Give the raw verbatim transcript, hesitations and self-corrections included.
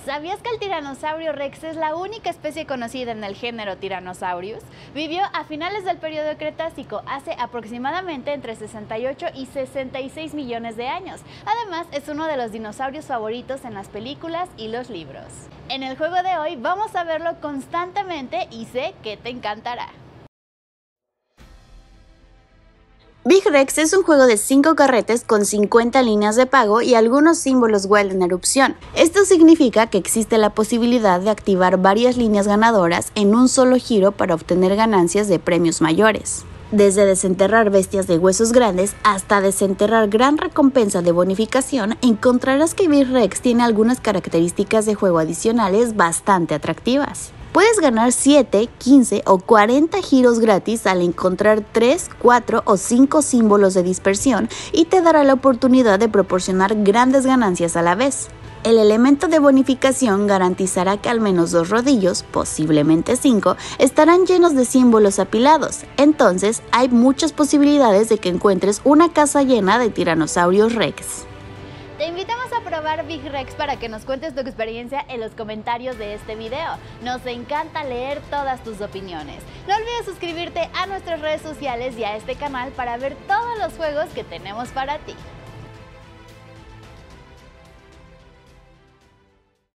¿Sabías que el tiranosaurio Rex es la única especie conocida en el género Tyrannosaurus? Vivió a finales del periodo Cretácico, hace aproximadamente entre sesenta y ocho y sesenta y seis millones de años. Además, es uno de los dinosaurios favoritos en las películas y los libros. En el juego de hoy vamos a verlo constantemente y sé que te encantará. Big Rex es un juego de cinco carretes con cincuenta líneas de pago y algunos símbolos Wild en erupción. Esto significa que existe la posibilidad de activar varias líneas ganadoras en un solo giro para obtener ganancias de premios mayores. Desde desenterrar bestias de huesos grandes hasta desenterrar gran recompensa de bonificación, encontrarás que Big Rex tiene algunas características de juego adicionales bastante atractivas. Puedes ganar siete, quince o cuarenta giros gratis al encontrar tres, cuatro o cinco símbolos de dispersión y te dará la oportunidad de proporcionar grandes ganancias a la vez. El elemento de bonificación garantizará que al menos dos rodillos, posiblemente cinco, estarán llenos de símbolos apilados, entonces hay muchas posibilidades de que encuentres una casa llena de tiranosaurios Rex. Te invitamos a probar Big Rex para que nos cuentes tu experiencia en los comentarios de este video. Nos encanta leer todas tus opiniones. No olvides suscribirte a nuestras redes sociales y a este canal para ver todos los juegos que tenemos para ti.